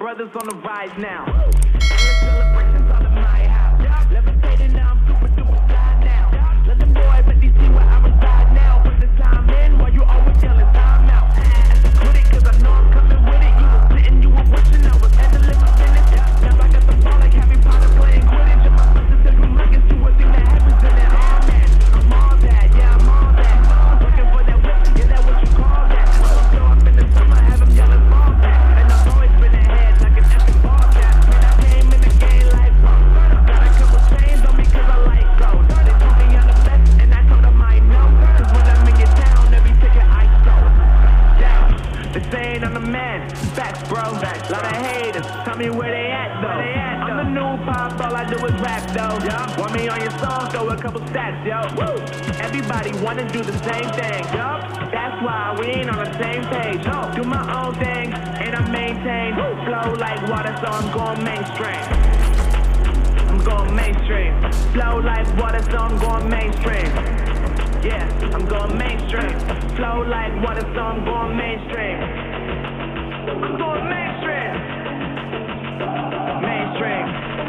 brothers on the rise now. Celebrations all in my house. Levitating now, I'm super duper fly now. Let the boys let me see where I reside now. Put the time in while you always yelling time out. Quit it, cause I know I'm coming with it. You were sitting, you were wishing I was handling my business. Now I got the ball like Harry Potter playing Quidditch. And my sister said you looking to a thing that happens in it. Oh man, I'm all that, yeah, I'm all that. Looking for that whip, yeah, that what you call that. So up in the summer, have them yelling ball back. And I've always been ahead like an epic ball cap. Man, I came in the game like got a couple chains on me cause I like gold. They told me I'm the best and I told them I know. Cause when I'm in your town, every ticket I sold. Down, they saying I'm the man. Facts, bro. Lot of haters, tell me where they at though. I'm the new pop, all I do is rap though. Want me on your song, throw a couple stats, yo. Woo! Everybody wanna do the same thing, yo. That's why we ain't on the same page. Do my own thing and I maintain. Flow like water, so I'm going mainstream. I'm going mainstream. Flow like water, so I'm going mainstream. Yeah, I'm going mainstream. Flow like water, so I'm going mainstream. I'm going mainstream. Mainstream.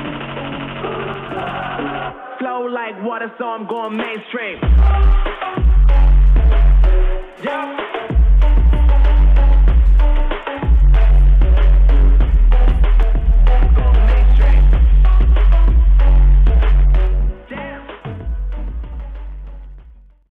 Flow like water, so I'm going mainstream. Yeah.